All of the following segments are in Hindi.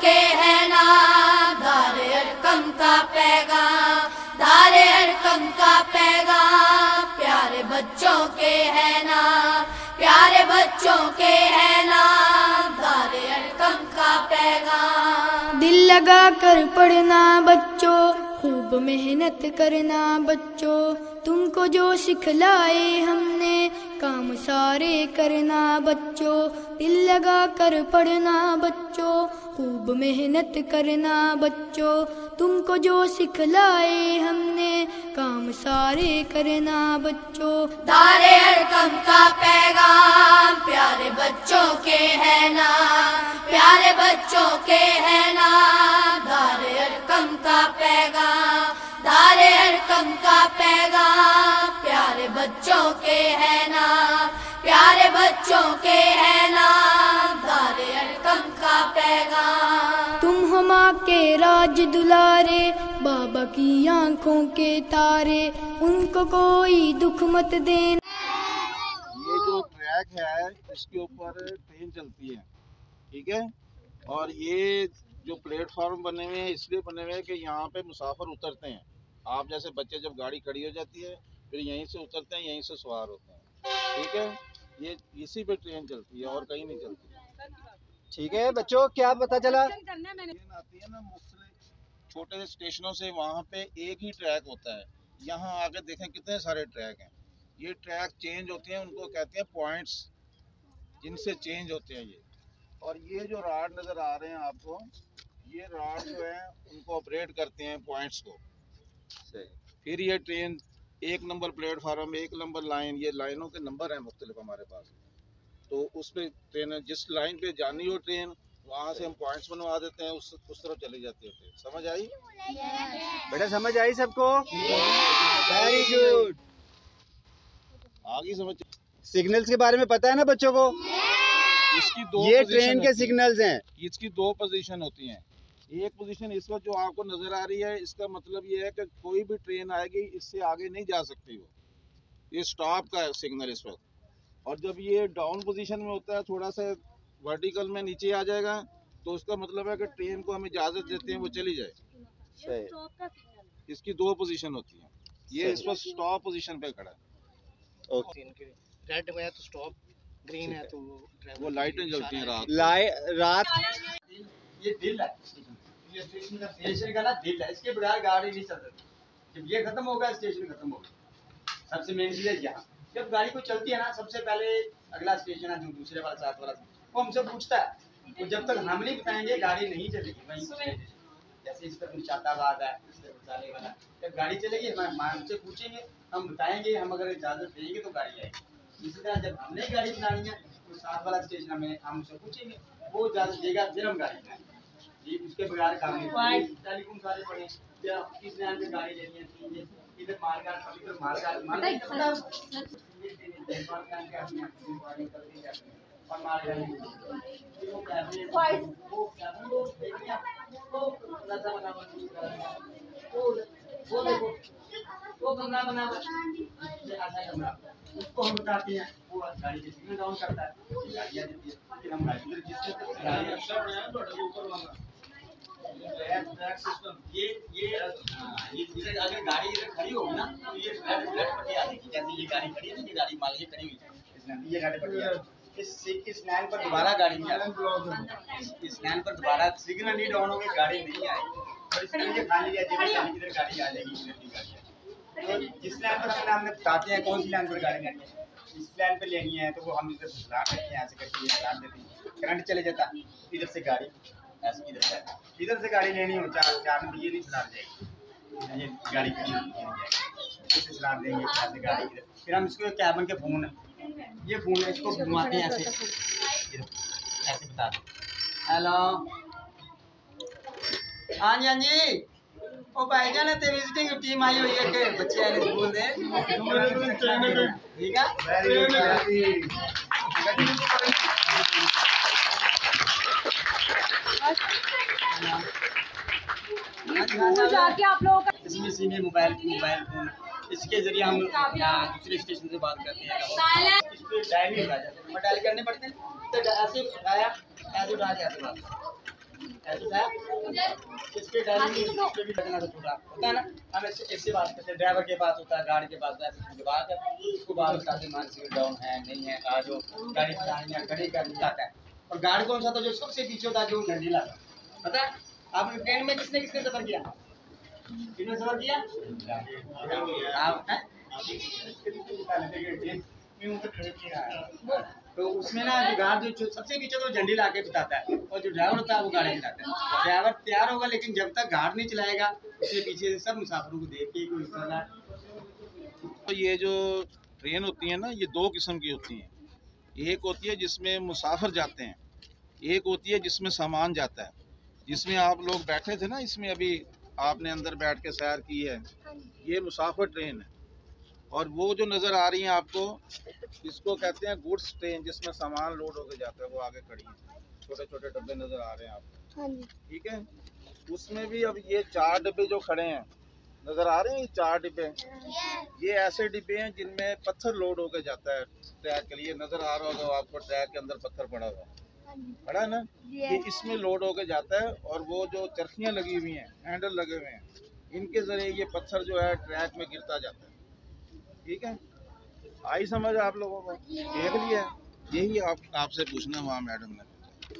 के है नाम, दारे अरकम का पैगाम, दारे अरकम का पैगाम, प्यारे बच्चों के है नाम, प्यारे बच्चों के है नाम, दारे अरकम का पैगाम। दिल लगा कर पढ़ना बच्चों, खूब मेहनत करना बच्चों, तुमको जो सिखलाए हमने काम सारे करना बच्चों। दिल लगा कर पढ़ना बच्चों, खूब मेहनत करना बच्चों, तुमको जो सिखलाए हमने काम सारे करना बच्चों। दारे अरकम का पैगाम, प्यारे बच्चों के है नाम, प्यारे बच्चों के है नाम, दारे अरकम का पैगाम, दारे अरकम का पैगाम, प्यारे बच्चों के है नाम, प्यारे बच्चों के है नाम, दारे अरकम का पैगाम। तुम हो माँ के राज दुलारे, बाबा की आंखों के तारे, उनको कोई दुख मत देना। ये जो ट्रैक है इसके ऊपर ट्रेन चलती है, ठीक है। और ये जो प्लेटफॉर्म बने हुए हैं इसलिए बने हुए हैं कि यहाँ पे मुसाफिर उतरते हैं। आप जैसे बच्चे जब गाड़ी खड़ी हो जाती है फिर यहीं से उतरते हैं, यहीं से सवार होते हैं, ठीक है। ये इसी पे ट्रेन चलती है और कहीं नहीं चलती। ठीक है बच्चों, क्या पता चला? ट्रेन आती है ना मुख्तलिफ छोटे स्टेशनों से, वहाँ पे एक ही ट्रैक होता है। यहाँ आगे देखें कितने सारे ट्रैक हैं। ये ट्रैक चेंज होते हैं, उनको कहते हैं पॉइंट्स, जिनसे चेंज होते हैं ये। और ये जो राड नज़र आ रहे हैं आपको, ये राड जो है उनको ऑपरेट करते हैं पॉइंट्स को। फिर ये ट्रेन एक नंबर प्लेटफार्म, एक नंबर लाइन, ये लाइनों के नंबर हैं मुख्तलिफ हमारे पास, तो उस पर ट्रेन जिस लाइन पे जानी हो ट्रेन वहाँ से हम पॉइंट्स बनवा देते हैं, उस तरफ चली जाती है ट्रेन। समझ आई बेटा? समझ आई सबको? Very good. आगे समझ। सिग्नल्स के बारे में पता है ना बच्चों को? इसकी दो ये ट्रेन के सिग्नल्स हैं। इसकी दो पोजीशन होती हैं। एक पोजीशन इस वक्त जो आपको नजर आ रही है, इसका मतलब ये है कि कोई भी ट्रेन आएगी इससे आगे नहीं जा सकती वो, ये स्टॉप का सिग्नल इस वक्त। और जब ये डाउन पोजीशन में होता है, थोड़ा सा वर्टिकल में नीचे आ जाएगा, तो उसका मतलब है कि ट्रेन को हम इजाजत देते हैं वो चली जाए। सही। इसकी दो पोजीशन होती है। ये इस वक्त स्टॉप पोजीशन पे खड़ा है। रेड है तो स्टॉप, ग्रीन है तो वो लाइटें जलती हैं रात। ये दिल है, ये स्टेशन का ना दिल है, इसके बगैर गाड़ी नहीं चल सकती। जब ये खत्म होगा स्टेशन खत्म होगा। सबसे मेन चीज है यहाँ, जब गाड़ी को चलती है ना, सबसे पहले अगला स्टेशन है जो दूसरे वाला साथ वाला वो हमसे पूछता है, तो जब तक हम नहीं बताएंगे गाड़ी नहीं चलेगी। वहीं जैसे इस तरफ निशाताबाद है, इस तरफ जाने वाला, जब गाड़ी चलेगी हमसे पूछेंगे, हम बताएंगे, हम अगर इजाजत देंगे तो गाड़ी आएगी। इसी तरह जब हमने गाड़ी चलानी है तो साथ वाला स्टेशन हमें हम उससे पूछेंगे, वो इजाजत देगा फिर हम गाड़ी चलाएंगे। ये उसके बगैर काम नहीं। टेलीफोन सारे पड़े या किस लाइन पे गाड़ी लेनी है, इधर मालगाड़ इधर मालगाड़ वो कमरा बना उसको हम बताते हैं, वो गाड़ी के सिग्नल डाउन करता है, गाड़ी आ जाती है, फिर हम गाड़ी जिससे ये अगर गाड़ी इधर खड़ी होगी ना तो ये फ्लैट पट्टी आ जाएगी। जैसे ये गाड़ी खड़ी है ना, ये गाड़ी मान लीजिए खड़ी हुई है, ये गाड़ी पट्टी आ जाएगी। इस लाइन पर दोबारा गाड़ी नहीं आएगी, इस लाइन पर दोबारा सिग्नल नहीं डाउन होगी, गाड़ी नहीं आएगी। और इसके लिए खाली इधर गाड़ी आ जाएगी, इधर की गाड़ी। तो जिस लाइन पर हमने बताते हैं कौन सी लाइन पर गाड़ी लेनी है, इस लाइन पे लेनी है, तो वो हम इधर से स्टार्ट करते हैं, ऐसे करके स्टार्ट देते हैं, करंट चले जाता है, इधर से गाड़ी ऐसे इधर से गाड़ी लेनी हो, चार में ये नहीं चला जाएगी, ये गाड़ी खड़ी इसे चला देंगे ऐसे गाड़ी इधर। फिर हम इसको कैबन के फोन है, ये फोन है, इसको घुमाते हैं ऐसे, ऐसे बता दें हेलो, हाँ जी हाँ जी, ओ भाईजान है तेरी विजिटिंग टीम आई हुई है कि बच्चे आए स्कूल दे, ठीक है। जाके आप लोगों का इसमें सीनियर मोबाइल फोन, इसके जरिए हम दूसरे स्टेशन से बात करते हैं। इस पे डायल नहीं उठा जाता, डायल करने पड़ते हैं, तो ऐसे उठाया, ऐसे उठा के ऐसे बात ऐसा था इसके डायरी में इस पे भी लगना तो पूरा होता है ना। हम ऐसे बात करते हैं, ड्राइवर के पास होता है, गाड़ी के पास होता है, उसके बाद उसको बात होता है मानसिक डाउन है नहीं है, आज जो गाड़ी चलानी है गाड़ी का जाता है। और गाड़ी कौन सा था जो सबसे पीछे होता है, जो डंडीला था, पता है आपने ट्रेन में किसने किसने सफर किया, किसने सफर किया आप हैं? तो उसमें ना जो गाड़ी जो सबसे पीछे तो झंडी ला के बिताता है, और जो ड्राइवर होता है वो गाड़ी चलाता है। ड्राइवर तैयार होगा लेकिन जब तक गाड़ी नहीं चलाएगा उसके पीछे से सब मुसाफिरों को देख के कोई चला। तो ये जो ट्रेन होती है ना, ये दो किस्म की होती हैं। एक होती है जिसमें मुसाफिर जाते हैं, एक होती है जिसमें सामान जाता है। जिसमें आप लोग बैठे थे ना, इसमें अभी आपने अंदर बैठ के सैर की है, ये मुसाफिर ट्रेन है। और वो जो नज़र आ रही है आपको, इसको कहते हैं गुड्स ट्रेन, जिसमें सामान लोड होके जाता है। वो आगे खड़ी है, छोटे छोटे डब्बे नज़र आ रहे हैं आपको, ठीक है। उसमें भी अब ये 4 डिब्बे जो खड़े हैं नज़र आ रहे हैं, ये 4 डिब्बे, ये ऐसे डिब्बे हैं जिनमें पत्थर लोड होके जाता है ट्रैक के लिए। नज़र आ रहा होगा आपको ट्रैक के अंदर पत्थर पड़ा हुआ पड़ा है ना, ये इसमें लोड होके जाता है। और वो जो चरखियाँ लगी हुई हैं, हैंडल लगे हुए हैं, इनके जरिए ये पत्थर जो है ट्रैक में गिरता जाता है, ठीक है। आई समझ आप लोगों को, देख लिया। यही आपसे पूछना हुआ मैडम ने।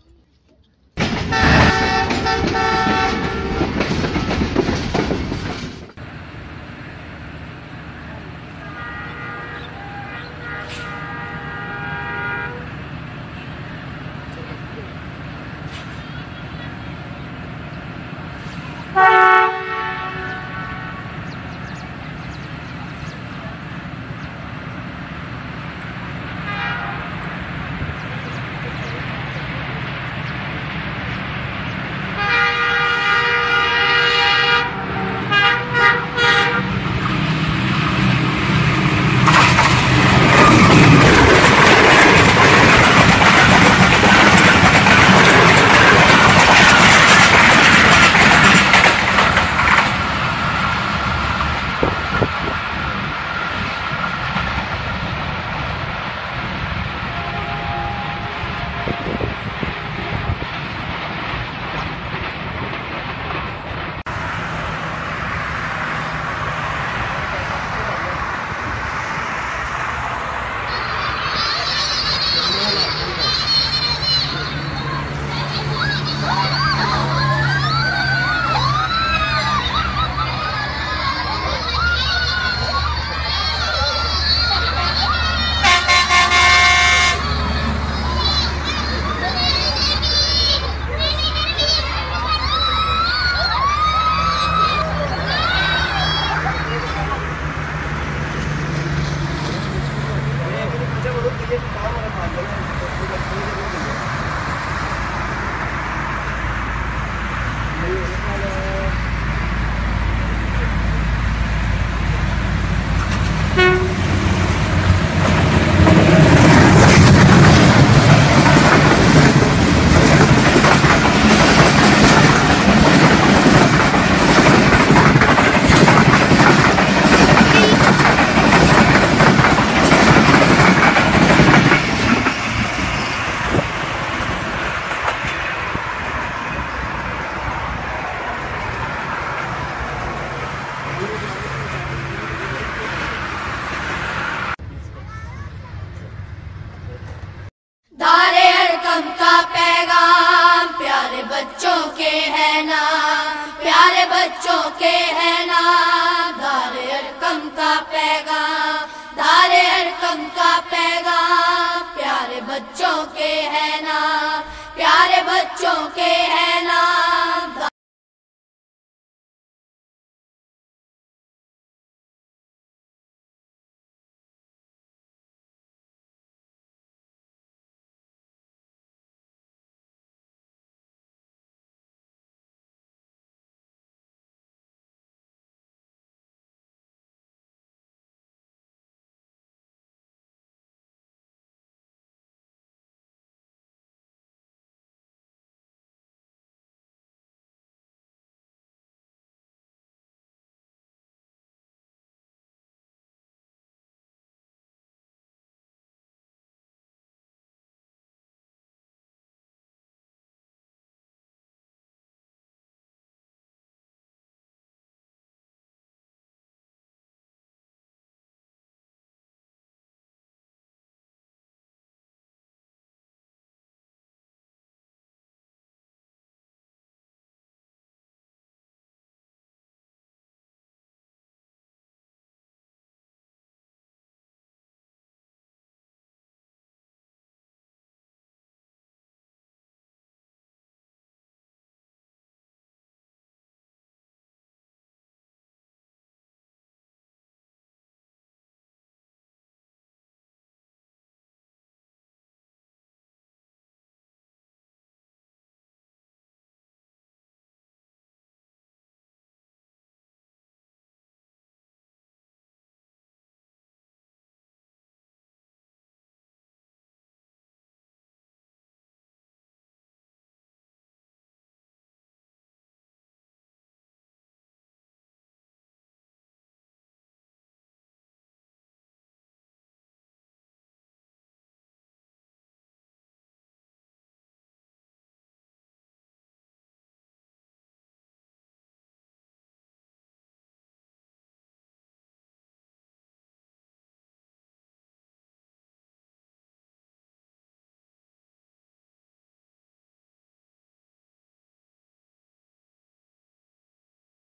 बच्चों के है नाम, प्यारे बच्चों के है नाम। दारे अरकम का पैगाम, दारे अरकम का पैगाम, प्यारे बच्चों के है नाम, प्यारे बच्चों के है नाम।